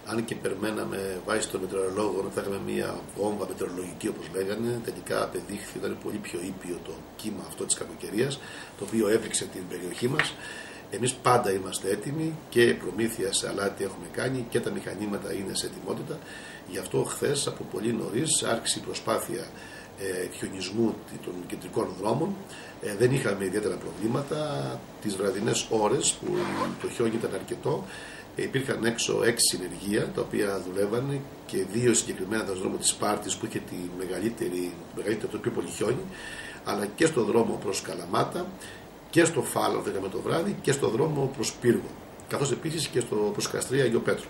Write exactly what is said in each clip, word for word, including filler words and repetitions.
Αν και περιμέναμε βάσει των μετεωρολόγων ότι θα είχαμε μια βόμβα μετεωρολογική όπως λέγανε, τελικά απεδείχθη ότι ήταν πολύ πιο ήπιο το κύμα αυτό της κακοκαιρίας, το οποίο έπληξε την περιοχή μας. Εμείς πάντα είμαστε έτοιμοι και προμήθεια σε αλάτι έχουμε κάνει και τα μηχανήματα είναι σε ετοιμότητα. Γι' αυτό χθες από πολύ νωρίς άρχισε η προσπάθεια ε, χιονισμού των κεντρικών δρόμων. Ε, δεν είχαμε ιδιαίτερα προβλήματα. Τις βραδινές ώρες που το χιόνι ήταν αρκετό, ε, υπήρχαν έξω έξι συνεργεία τα οποία δουλεύανε και δύο συγκεκριμένα στον δρόμο της Σπάρτης που είχε τη μεγαλύτερη, μεγαλύτερο το πιο πολύ χιόνι, αλλά και στο δρόμο προς Καλαμάτα και στο Φάλο δέκαμε το βράδυ και στο δρόμο προς Πύργο, καθώς επίσης και στο προς Καστρία Αγιο Πέτρο.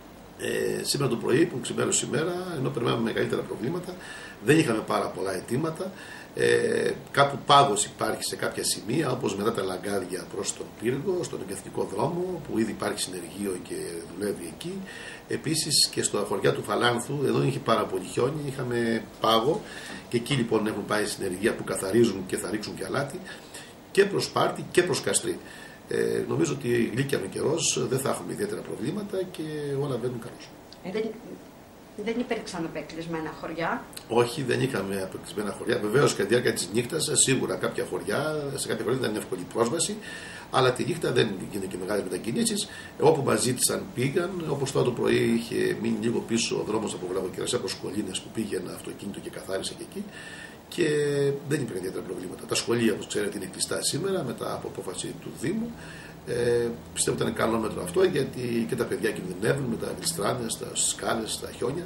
Ε, σήμερα το πρωί που ξημέρωσε η μέρα, ενώ περιμέναμε μεγαλύτερα προβλήματα, δεν είχαμε πάρα πολλά αιτήματα. Ε, κάπου πάγος υπάρχει σε κάποια σημεία, όπως μετά τα λαγκάδια προς τον Πύργο, στον εθνικό δρόμο, που ήδη υπάρχει συνεργείο και δουλεύει εκεί. Επίσης και στα χωριά του Φαλάνθου, εδώ είχε πάρα πολύ χιόνι, είχαμε πάγο και εκεί λοιπόν έχουν πάει συνεργεία που καθαρίζουν και θα ρίξουν και αλάτι και προς Σπάρτη και προς Καστρί. Ε, νομίζω ότι γλύκιαμε καιρός, δεν θα έχουμε ιδιαίτερα προβλήματα και όλα βαίνουν καλώς. Ε, δεν, δεν υπήρξαν απεκλεισμένα χωριά. Όχι, δεν είχαμε απεκλεισμένα χωριά. Βεβαίως κατά τη διάρκεια της νύχτας, σίγουρα κάποια χωριά, σε κάποια χωριά δεν ήταν εύκολη πρόσβαση, αλλά τη νύχτα δεν γίνονται και μεγάλες μετακινήσεις. Όπου μας ζήτησαν πήγαν, όπως τώρα το πρωί είχε μείνει λίγο πίσω ο δρόμος από Βλαβοκερασιά προς Κολίνες που πήγε ένα αυτοκίνητο και καθάρισε και εκεί. Και δεν υπήρχαν ιδιαίτερα προβλήματα. Τα σχολεία, όπως ξέρετε, είναι κλειστά σήμερα μετά από απόφαση του Δήμου. Ε, πιστεύω ότι ήταν καλό μέτρο αυτό, γιατί και τα παιδιά κινδυνεύουν με τα γλιστράνες, τα σκάλες, τα χιόνια.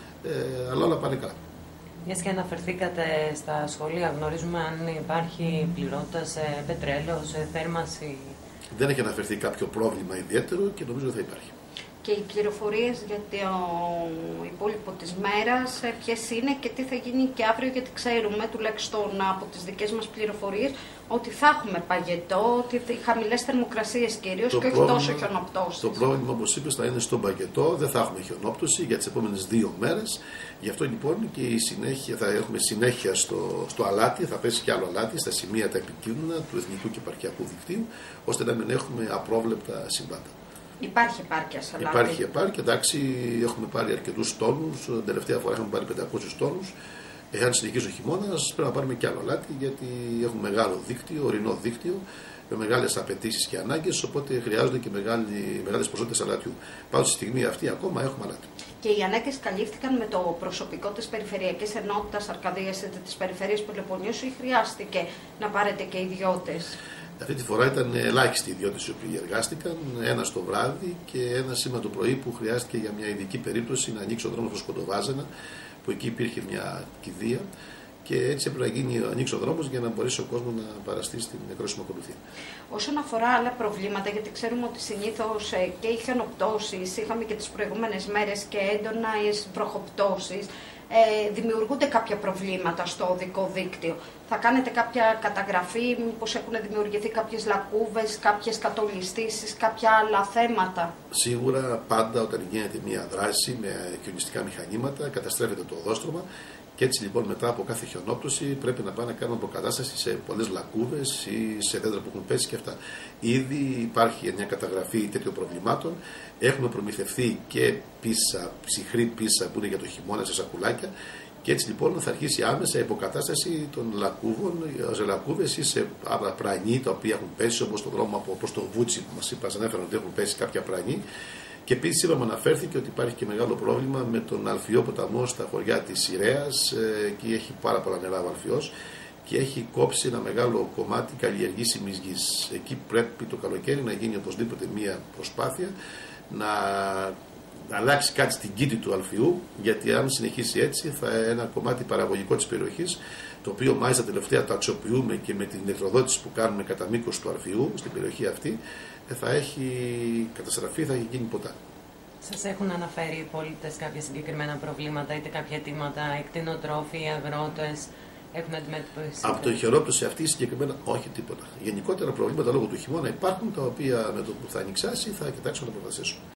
Ε, αλλά όλα πάνε καλά. Μιας και αναφερθήκατε στα σχολεία, γνωρίζουμε αν υπάρχει πληρότητα σε πετρέλαιο, σε θέρμανση. Δεν έχει αναφερθεί κάποιο πρόβλημα ιδιαίτερο και νομίζω ότι θα υπάρχει. Και οι πληροφορίες για το υπόλοιπο της μέρας, ποιες είναι και τι θα γίνει και αύριο, γιατί ξέρουμε τουλάχιστον από τις δικές μας πληροφορίες ότι θα έχουμε παγετό, ότι οι χαμηλές θερμοκρασίες κυρίως και όχι τόσο χιονοπτώσεις. Το πρόβλημα, όπως είπες, θα είναι στον παγετό, δεν θα έχουμε χιονόπτωση για τις επόμενες δύο μέρες. Γι' αυτό λοιπόν και η συνέχεια, θα έχουμε συνέχεια στο, στο αλάτι, θα πέσει και άλλο αλάτι στα σημεία τα επικίνδυνα του εθνικού και επαρχιακού δικτύου, ώστε να μην έχουμε απρόβλεπτα συμβάντα. Υπάρχει επάρκεια σε αλάτι. Υπάρχει επάρκεια, εντάξει, έχουμε πάρει αρκετούς τόνους. Την τελευταία φορά έχουμε πάρει πεντακόσιους τόνους. Εάν συνεχίσει ο χειμώνας, πρέπει να πάρουμε κι άλλο αλάτι, γιατί έχουμε μεγάλο δίκτυο, ορεινό δίκτυο, με μεγάλες απαιτήσεις και ανάγκες. Οπότε χρειάζονται και μεγάλες ποσότητες αλατιού. Πάντως, στη στιγμή αυτή ακόμα έχουμε αλάτι. Και οι ανάγκες καλύφθηκαν με το προσωπικό της Περιφερειακής Ενότητας Αρκαδίας, της Περιφέρειας Πελοποννήσου, ή χρειάστηκε να πάρετε και ιδιώτες? Αυτή τη φορά ήταν ελάχιστοι οι ιδιώτες οι οποίοι εργάστηκαν, ένα το βράδυ και ένα σήμερα το πρωί που χρειάστηκε για μια ειδική περίπτωση να ανοίξει ο δρόμος προς Κοντοβάζανα, που εκεί υπήρχε μια κηδεία και έτσι έπρεπε να γίνει, ανοίξει ο δρόμος για να μπορέσει ο κόσμος να παραστεί στην νεκρόσιμη ακολουθία. Όσον αφορά άλλα προβλήματα, γιατί ξέρουμε ότι συνήθως και οι χιονοπτώσεις, είχαμε και τις προηγούμενες μέρες και έντονα οι βροχοπτώσεις, Ε, δημιουργούνται κάποια προβλήματα στο οδικό δίκτυο. Θα κάνετε κάποια καταγραφή, μήπως έχουν δημιουργηθεί κάποιες λακκούβες, κάποιες κατολιστήσεις, κάποια άλλα θέματα? Σίγουρα πάντα όταν γίνεται μια δράση με χιονιστικά μηχανήματα καταστρέφεται το οδόστρωμα και έτσι λοιπόν μετά από κάθε χιονόπτωση πρέπει να πάμε να κάνουμε αποκατάσταση σε πολλές λακκούβες ή σε δέντρα που έχουν πέσει και αυτά. Ήδη υπάρχει μια καταγραφή τέτοιων προβλημάτων. Έχουμε προμηθευτεί και πίσα, ψυχρή πίσα που είναι για το χειμώνα σε σακουλάκια και έτσι λοιπόν θα αρχίσει άμεσα η υποκατάσταση των λακκούβων, σε λακκούβες ή σε άλλα πρανή τα οποία έχουν πέσει, όπως το δρόμο από προς το Βούτσι που μας είπαν, ανέφεραν ότι έχουν πέσει κάποια πρανή. Και επίσης είπαμε, αναφέρθηκε ότι υπάρχει και μεγάλο πρόβλημα με τον Αλφιό ποταμό στα χωριά της Σιρέας. Εκεί έχει πάρα πολλά νερά ο Αλφιός και έχει κόψει ένα μεγάλο κομμάτι καλλιεργήσιμης γης. Εκεί πρέπει το καλοκαίρι να γίνει οπωσδήποτε μία προσπάθεια να αλλάξει κάτι στην κήτη του Αλφιού, γιατί αν συνεχίσει έτσι θα ένα κομμάτι παραγωγικό της περιοχής, το οποίο μάλιστα τελευταία το αξιοποιούμε και με την ηλεκτροδότηση που κάνουμε κατά μήκος του Αλφιού στην περιοχή αυτή, θα έχει καταστραφεί, θα έχει γίνει ποτά. Σας έχουν αναφέρει οι πολίτες κάποια συγκεκριμένα προβλήματα, είτε κάποια αιτήματα, εκτινοτρόφοι, αγρότες, έχουν αντιμετωπίσει? Από το χιονόπτωση αυτή συγκεκριμένα όχι τίποτα. Γενικότερα προβλήματα λόγω του χειμώνα υπάρχουν, τα οποία με το που θα ανοιξάσει θα κοιτάξουμε να προφασίσουμε.